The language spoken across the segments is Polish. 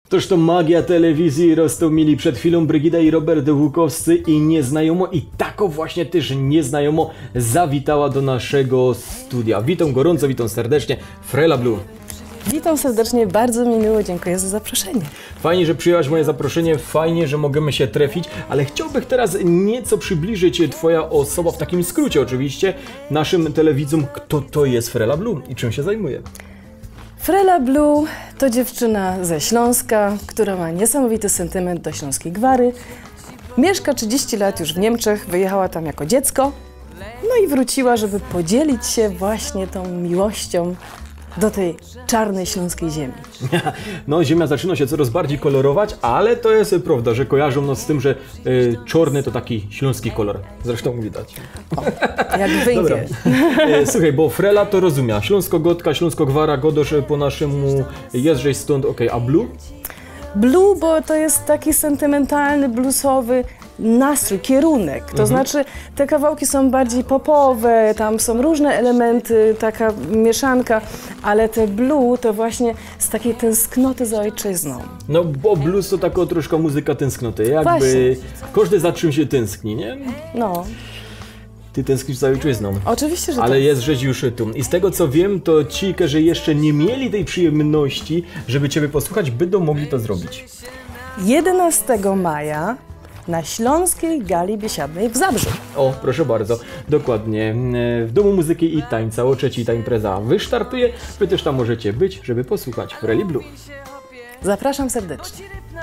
Toż to magia telewizji roztomili przed chwilą Brygida i Robert Łukowscy i nieznajomo i tako właśnie też nieznajomo zawitała do naszego studia. Witam gorąco, witam serdecznie, Frela Blue. Witam serdecznie, bardzo mi miło, dziękuję za zaproszenie. Fajnie, że przyjęłaś moje zaproszenie, fajnie, że możemy się trafić, ale chciałbym teraz nieco przybliżyć Twoja osoba, w takim skrócie oczywiście, naszym telewidzom, kto to jest Frela Blue i czym się zajmuje. Frela Blue to dziewczyna ze Śląska, która ma niesamowity sentyment do śląskiej gwary. Mieszka 30 lat już w Niemczech, wyjechała tam jako dziecko, no i wróciła, żeby podzielić się właśnie tą miłością do tej czarnej śląskiej ziemi. No, ziemia zaczyna się coraz bardziej kolorować, ale to jest prawda, że kojarzą nas z tym, że czarny to taki śląski kolor. Zresztą widać. O, jak wyjdzie. Słuchaj, bo Frela to rozumie. Śląsko-gotka, śląsko-gwara, godosz po naszemu jeżdżej stąd, okej. A Blue? Blue, bo to jest taki sentymentalny, bluesowy nastrój, kierunek. To znaczy te kawałki są bardziej popowe, tam są różne elementy, taka mieszanka, ale te blue to właśnie z takiej tęsknoty za ojczyzną. No bo blues to taka troszkę muzyka tęsknoty, jakby Właśnie. każdy za czym się tęskni, nie? No. Ty tęsknisz za ojczyzną. Oczywiście, że Ale tak. jest rzecz już tu. I z tego co wiem, to ci, którzy jeszcze nie mieli tej przyjemności, żeby Ciebie posłuchać, będą mogli to zrobić. 11 maja na Śląskiej Gali Biesiadnej w Zabrzu. O, proszę bardzo, dokładnie. W Domu Muzyki i Tańca o 3:00 ta impreza wystartuje. Wy też tam możecie być, żeby posłuchać Freli Blue. Zapraszam serdecznie.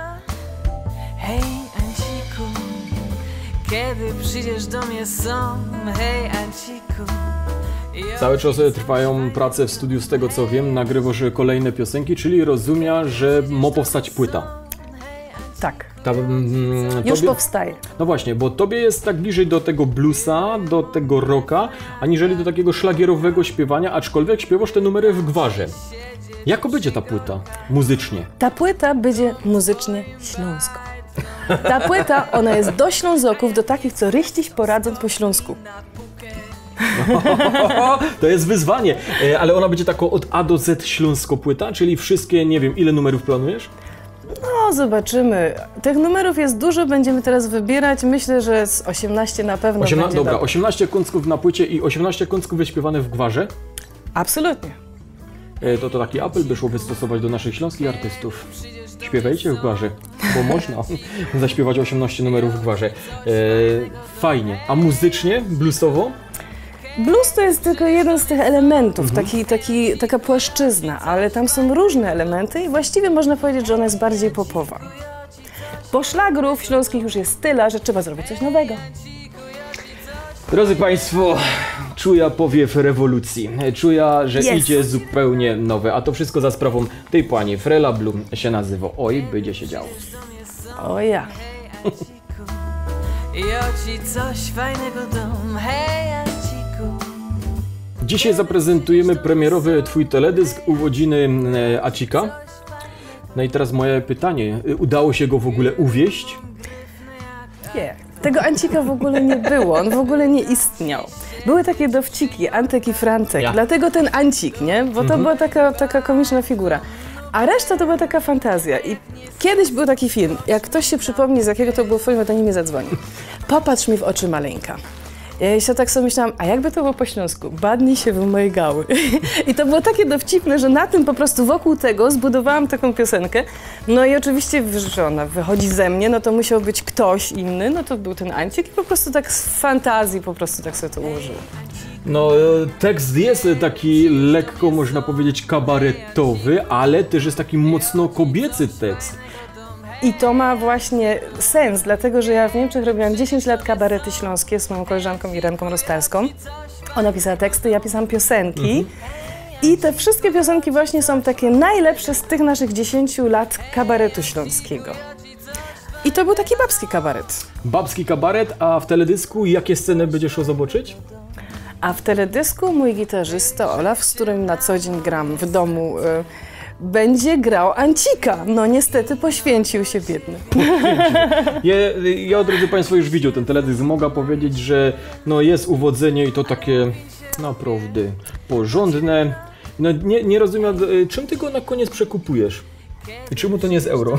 Hej, Anciku, kiedy przyjdziesz do mnie sam? Hej, Anciku. Cały czas trwają prace w studiu, z tego co wiem, nagrywasz kolejne piosenki, czyli rozumiem, że ma powstać płyta. Tak, tobie... już powstaje. No właśnie, bo tobie jest tak bliżej do tego bluesa, do tego rocka, aniżeli do takiego szlagierowego śpiewania, aczkolwiek śpiewasz te numery w gwarze. Jako będzie ta płyta muzycznie? Ta płyta będzie muzycznie śląsko. Ta płyta, ona jest do Ślązoków, do takich, co rychciś poradzą po śląsku. To jest wyzwanie, ale ona będzie taką od A do Z śląsko płyta, czyli wszystkie, nie wiem, ile numerów planujesz? No, zobaczymy. Tych numerów jest dużo, będziemy teraz wybierać. Myślę, że z 18 na pewno będzie Dobra, dobrze. 18 kącków na płycie i 18 kącków wyśpiewane w gwarze. Absolutnie. To taki apel by szło wystosować do naszych śląskich artystów. Śpiewajcie w gwarze, bo można zaśpiewać 18 numerów w gwarze. Fajnie. A muzycznie, bluesowo? Blues to jest tylko jeden z tych elementów, taka płaszczyzna, ale tam są różne elementy i właściwie można powiedzieć, że ona jest bardziej popowa. Bo szlagrów śląskich już jest tyle, że trzeba zrobić coś nowego. Drodzy Państwo, czuję powiew rewolucji. Czuję, że Jest. idzie zupełnie nowe, a to wszystko za sprawą tej pani. Frela Blue się nazywa. Oj, będzie się działo. O ja. Ja ci coś fajnego dam. Hej, Anciku. Dzisiaj zaprezentujemy premierowy Twój teledysk urodziny Acika. No i teraz moje pytanie. Udało się go w ogóle uwieść? Nie. Tego Ancika w ogóle nie było, on w ogóle nie istniał. Były takie dowciki, Antek i Francek, Ja. dlatego ten Ancik, nie? Bo to była taka komiczna figura. A reszta to była taka fantazja. I kiedyś był taki film, jak ktoś się przypomni, z jakiego to było filmu, to nie mnie zadzwoni. Popatrz mi w oczy, maleńka. Ja się tak sobie myślałam, a jakby to było po śląsku? Badnij się w moje gały. I to było takie dowcipne, że na tym po prostu wokół tego zbudowałam taką piosenkę. No i oczywiście, że ona wychodzi ze mnie, no to musiał być ktoś inny, no to był ten Ancik i po prostu tak z fantazji po prostu tak sobie to ułożyło. No, tekst jest taki lekko, można powiedzieć, kabaretowy, ale też jest taki mocno kobiecy tekst. I to ma właśnie sens, dlatego że ja w Niemczech robiłam 10 lat kabarety śląskie z moją koleżanką Irenką Rostalską. Ona pisała teksty, ja pisałam piosenki. I te wszystkie piosenki właśnie są takie najlepsze z tych naszych 10 lat kabaretu śląskiego. I to był taki babski kabaret. Babski kabaret, a w teledysku jakie sceny będziesz szło zobaczyć? A w teledysku mój gitarzysta Olaf, z którym na co dzień gram w domu, będzie grał Ancika. No niestety poświęcił się, biedny. Ja, drodzy Państwo, już widział ten teledysk. Mogę powiedzieć, że no, jest uwodzenie i to takie naprawdę porządne. No, nie rozumiem, czym ty go na koniec przekupujesz? I czemu to nie jest euro?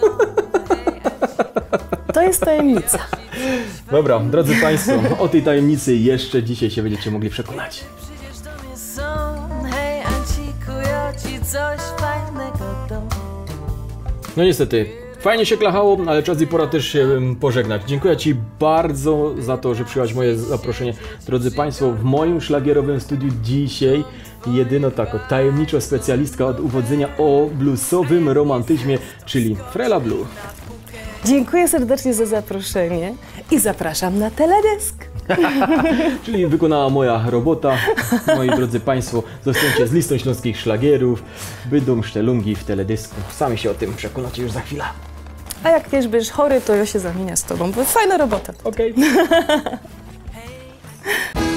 To jest tajemnica. Dobra, drodzy Państwo, o tej tajemnicy jeszcze dzisiaj się będziecie mogli przekonać. Przyjdziesz do mnie son, hej Anciku, ja ci coś fajnego dam. No niestety, fajnie się klachało, ale czas i pora też się pożegnać. Dziękuję Ci bardzo za to, że przyjąłeś moje zaproszenie. Drodzy Państwo, w moim szlagierowym studiu dzisiaj jedyno tako tajemniczo specjalistka od uwodzenia o bluesowym romantyzmie, czyli Frela Blue. Dziękuję serdecznie za zaproszenie i zapraszam na teledysk. Czyli wykonała moja robota. Moi drodzy Państwo, zostańcie z listą śląskich szlagierów, Bydum, Sztelungi w teledysku. Sami się o tym przekonacie już za chwilę. A jak kiedyś będziesz chory, to ja się zamienię z tobą, bo fajna robota. Okej.